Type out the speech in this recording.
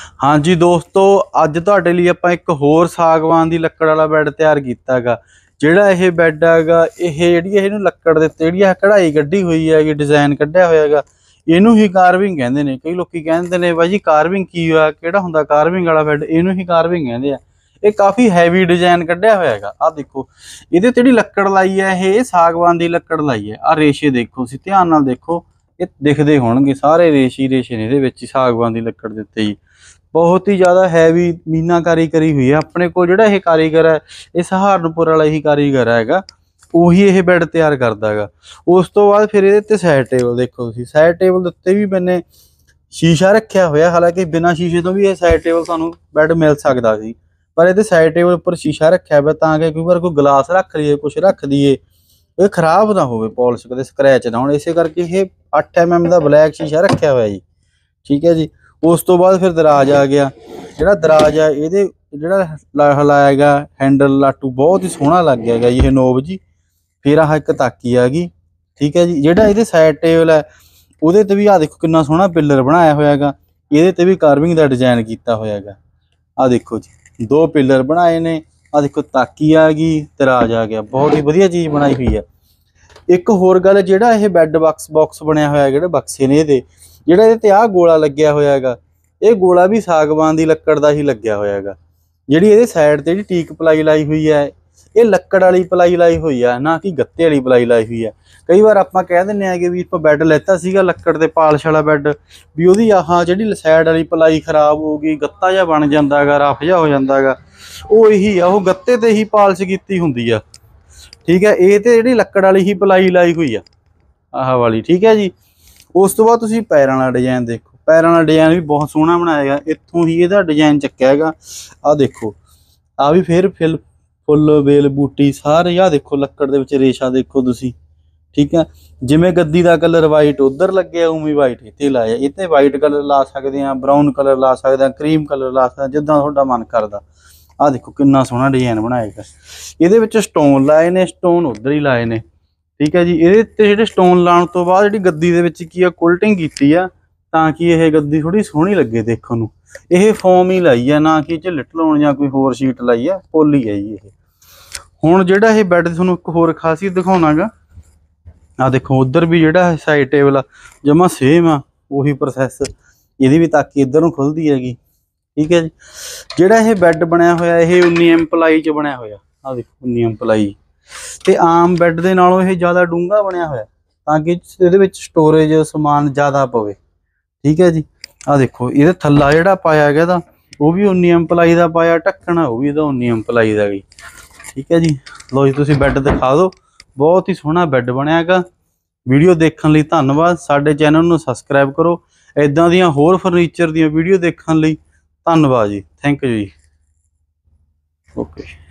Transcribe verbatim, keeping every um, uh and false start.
हाँ जी दोस्तों, अज तुहाडे लिए आपां एक होर सागवान दी लक्कड़ वाला बैड तैयार कीता हैगा। जिहड़ा यह बैड हैगा, यह जिहड़ी इहनूं लक्कड़ दे उत्ते जिहड़ी कढ़ाई कड्ढी हुई हैगी, डिजाइन कढ़िया होया हैगा, इहनूं ही कार्विंग कहंदे ने। कई लोकी कहंदे ने बाई जी कार्विंग की होया, किहड़ा हुंदा कार्विंग वाला बैड, इहनूं ही कार्विंग कहंदे आ। ये काफ़ी हैवी डिजाइन कढ़िया होया हैगा। आ देखो इहदे ते जिहड़ी लक्कड़ लाई है, ये सागवान दी लक्कड़ लाई है। आ रेशे देखो, तुसीं ध्यान नाल देखो, ये दिखदे होणगे सारे रेशे ही रेशे ने इहदे विच, सागवान दी लक्कड़ दे उत्ते जी बहुत ही ज़्यादा हैवी मीनाकारी करी हुई है। अपने को जिहड़ा ये कारीगर है, ये सहारनपुर वाला ही कारीगर हैगा, उही ये बैड तैयार करदा हैगा। उस तो बाद फिर इहदे ते साइड टेबल देखो तुसीं, साइड टेबल दे उत्ते भी मैंने शीशा रखिया होया। हालांकि बिना शीशे तो भी ये साइड टेबल सानूं बैड मिल सकदा सी, पर इहदे साइड टेबल उपर शीशा रखिया होया तां कि कई बार कोई गिलास रख लईए, कुछ रख दईए, ये खराब ना होवे, पॉलिश कदे स्क्रैच ना होण, इसे करके ये अठ एम एम का ब्लैक शीशा रखिया होया जी। ठीक है जी। उस तो बाद फिर दराज आ गया। जिहड़ा दराज है, इहदे जिहड़ा हलाया हैगा हैंडल लाटू बहुत ही सोहना लग गया हैगा ये नोब जी। फिर आह एक ताकी आ गई। ठीक है जी। जिहड़ा इहदे साइड टेबल है, उहदे ते भी आ देखो कितना सोहना पिलर बनाया होया हैगा। इहदे ते भी कार्विंग दा डिजाइन कीता होया हैगा। आ देखो जी, दो पिलर बनाए ने। आ देखो ताकी आ गई, दराज आ गया, बहुत ही वधिया चीज़ बनाई हुई है। एक होर गल, जिहड़ा ये बैड बॉक्स बॉक्स बनया होया है, जिहड़े बक्से ने इहदे, जिहड़ा इहदे ते आ गोला लग्गिया होया हैगा, ये गोला भी सागवान दी लक्कड़ दा ही लग्गिया होया हैगा। जिहड़ी इहदे साइड ते जिहड़ी टीक पलाई लाई हुई है, ये लक्कड़ वाली पलाई लाई हुई है, ना कि गत्ते वाली पलाई लाई हुई है। कई बार आपां कह दिंदे आ कि भी आपां बैड लैता सीगा लक्कड़ ते पालिश वाला बैड, भी उहदी आह जिहड़ी साइड वाली पलाई खराब हो गई, गत्ता जिहा बन जांदा हैगा, रफ जिहा हो जांदा हैगा, ਉਹ ਇਹੀ ਆ, ਉਹ ਗੱਤੇ ਤੇ ਹੀ ਪਾਲਿਸ਼ ਕੀਤੀ ਹੁੰਦੀ ਆ। ਠੀਕ ਹੈ। ਇਹ ਤੇ ਜਿਹੜੀ ਲੱਕੜ ਵਾਲੀ ਹੀ ਪਲਾਈ ਲਾਈ ਹੋਈ ਆ, ਆਹ ਵਾਲੀ। ਠੀਕ ਹੈ ਜੀ। ਉਸ ਤੋਂ ਬਾਅਦ ਤੁਸੀਂ ਪੈਰਾਂ ਵਾਲਾ ਡਿਜ਼ਾਈਨ ਦੇਖੋ, ਪੈਰਾਂ ਵਾਲਾ ਡਿਜ਼ਾਈਨ ਵੀ ਬਹੁਤ ਸੋਹਣਾ ਬਣਾਇਆ ਹੈਗਾ। ਇੱਥੋਂ ਹੀ ਇਹਦਾ ਡਿਜ਼ਾਈਨ ਚੱਕਿਆ ਹੈਗਾ। ਆਹ ਦੇਖੋ, ਆ ਵੀ ਫਿਰ ਫਿਲ ਫੁੱਲ ਵੇਲ ਬੂਟੀ ਸਾਰੇ, ਆਹ ਦੇਖੋ ਲੱਕੜ ਦੇ ਵਿੱਚ ਰੇਸ਼ਾ ਦੇਖੋ ਤੁਸੀਂ। ਠੀਕ ਹੈ। ਜਿਵੇਂ ਗੱਦੀ ਦਾ ਕਲਰ ਵਾਈਟ ਉਧਰ ਲੱਗਿਆ, ਉਵੇਂ ਵਾਈਟ ਇੱਥੇ ਲਾਇਆ। ਇੱਥੇ ਵਾਈਟ ਕਲਰ ਲਾ ਸਕਦੇ ਆ, ਬਰਾਊਨ ਕਲਰ ਲਾ ਸਕਦੇ ਆ, ਕਰੀਮ ਕਲਰ ਲਾ ਸਕਦੇ, ਜਿੱਦਾਂ ਤੁਹਾਡਾ ਮਨ ਕਰਦਾ। ਆ ਦੇਖੋ ਕਿੰਨਾ ਸੋਹਣਾ ਡਿਜ਼ਾਈਨ ਬਣਾਇਆ ਹੈਗਾ। ਇਹਦੇ ਵਿੱਚ ਸਟੋਨ ਲਾਏ ਨੇ, ਸਟੋਨ ਉਧਰ ਹੀ ਲਾਏ ਨੇ। ਠੀਕ ਹੈ ਜੀ। ਇਹਦੇ ਤੇ ਜਿਹੜੇ ਸਟੋਨ ਲਾਉਣ ਤੋਂ ਬਾਅਦ ਜਿਹੜੀ ਗੱਦੀ ਦੇ ਵਿੱਚ ਕੀ ਆ, ਕੁਲਟਿੰਗ ਕੀਤੀ ਆ ਤਾਂ ਕਿ ਇਹ ਗੱਦੀ ਥੋੜੀ ਸੋਹਣੀ ਲੱਗੇ ਦੇਖਣ ਨੂੰ। ਇਹ ਫੋਮ ਹੀ ਲਾਈ ਆ, ਨਾ ਕਿ ਝਿੱਲਟ ਲਾਉਣ ਜਾਂ ਕੋਈ ਹੋਰ ਸ਼ੀਟ ਲਾਈ ਆ, ਪੋਲੀ ਹੈ ਜੀ ਇਹ। ਹੁਣ ਜਿਹੜਾ ਇਹ ਬੈੱਡ ਤੁਹਾਨੂੰ ਇੱਕ ਹੋਰ ਖਾਸੀਅਤ ਦਿਖਾਉਣਾਗਾ। ਆ ਦੇਖੋ ਉਧਰ ਵੀ ਜਿਹੜਾ ਸਾਈਡ ਟੇਬਲ ਆ ਜਮਾ ਸੇਮ ਆ, ਉਹੀ ਪ੍ਰੋਸੈਸ। ਇਹਦੀ ਵੀ ਤਾਕੀ ਇੱਧਰ ਨੂੰ ਖੁੱਲਦੀ ਹੈਗੀ। ठीक है जी। ਜਿਹੜਾ ਇਹ ਬੈੱਡ ਬਣਿਆ ਹੋਇਆ, ਇਹ ਉੱਨੀ ਐਂਪਲਾਈ 'ਚ ਬਣਿਆ ਹੋਇਆ। ਆ ਦੇਖੋ ਉੱਨੀ ਐਂਪਲਾਈ, ਤੇ ਆਮ ਬੈੱਡ ਦੇ ਨਾਲੋਂ ਇਹ ਜ਼ਿਆਦਾ ਡੂੰਘਾ ਬਣਿਆ ਹੋਇਆ ਤਾਂ ਕਿ ਇਹਦੇ ਵਿੱਚ ਸਟੋਰੇਜ ਸਮਾਨ ਜ਼ਿਆਦਾ ਪਵੇ। ਠੀਕ ਹੈ ਜੀ। ਆ ਦੇਖੋ ਇਹਦੇ ਥੱਲਾ ਜਿਹੜਾ ਪਾਇਆ ਗਿਆ ਤਾਂ ਉਹ ਵੀ ਉੱਨੀ ਐਂਪਲਾਈ ਦਾ ਪਾਇਆ, ਢੱਕਣਾ ਉਹ ਵੀ ਇਹਦਾ ਉੱਨੀ ਐਂਪਲਾਈ ਦਾ ਗਈ। ਠੀਕ ਹੈ ਜੀ। ਲਓ ਜੀ, ਤੁਸੀਂ ਬੈੱਡ ਦਿਖਾ ਦਿਓ, ਬਹੁਤ ਹੀ ਸੋਹਣਾ ਬੈੱਡ ਬਣਿਆ ਹੈਗਾ। ਵੀਡੀਓ ਦੇਖਣ ਲਈ ਧੰਨਵਾਦ। ਸਾਡੇ ਚੈਨਲ ਨੂੰ ਸਬਸਕ੍ਰਾਈਬ ਕਰੋ। ਇੱਦਾਂ ਦੀਆਂ ਹੋਰ ਫਰਨੀਚਰ ਦੀਆਂ ਵੀਡੀਓ ਦੇਖਣ ਲਈ ਧੰਨਵਾਦ ਜੀ। Thank you ji. ਓਕੇ।